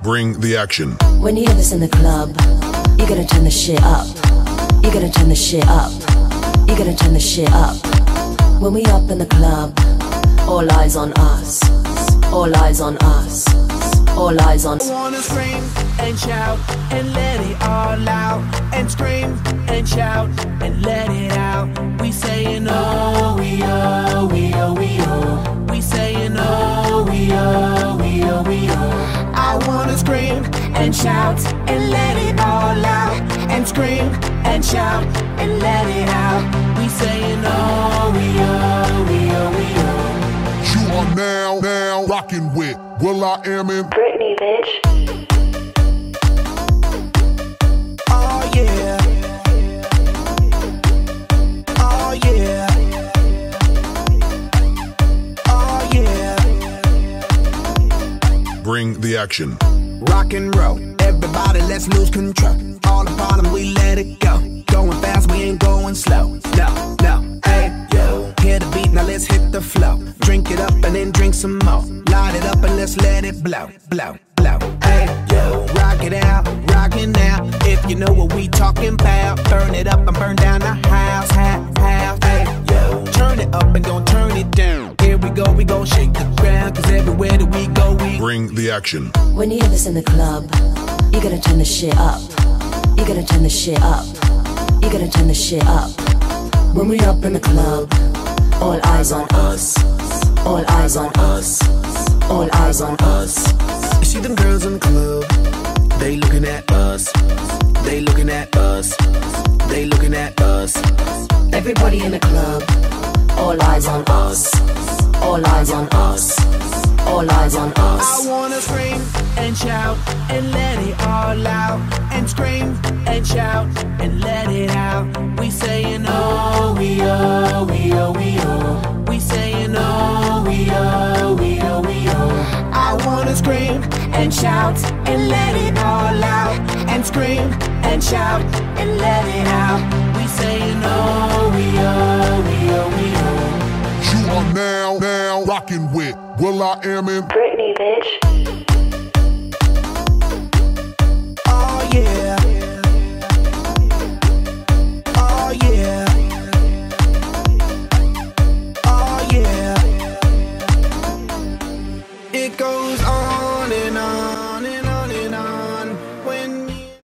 Bring the action. When you hear this in the club, you gotta turn the shit up. You gotta turn the shit up. You gotta turn the shit up. When we up in the club, all eyes on us. All eyes on us. All eyes on us. I wanna scream and shout and let it all out. And scream and shout and let it out. We saying oh, we oh, we oh, we oh. We saying oh, we oh, we oh, we oh. I wanna scream and shout and let it all out. And scream and shout and let it out. We saying oh, we oh, we oh, we oh. You are now rocking with will.i.am in Britney, bitch. Oh yeah. Oh yeah. Oh yeah. Bring the action. Rock and roll, everybody let's lose control. All the bottom we let it go. Going fast, we ain't going slow. No, no, hey, yo. Hear the beat, now let's hit the flow. Drink it up and then drink some more. Light it up and let's let it blow, blow, blow. Hey, yo. Rock it out, rockin' now. If you know what we talking about. Burn it up and burn down the house, house. Hey, yo. Turn it up and don't turn it down. Here we go shake the ground. Cause everywhere that we go, we bring the action. When you hear this in the club, you gotta turn the shit up. You gotta turn the shit up. You gotta turn the shit up. When we up in the club, all eyes on us. All eyes on us. All eyes on us. You see them girls in the club, they looking at us. They looking at us. They looking at us. Everybody in the club, all eyes on us. All eyes on us. All eyes on us. I wanna scream and shout and let it all out. And scream and shout and let it out. We saying oh, we oh, we oh, we oh. We saying oh, we oh, we oh, we oh. I wanna scream and shout and let it all out. And scream and shout and let it out. We saying oh, we oh, we oh, we oh. You are now rocking with will.i.am in Britney, bitch.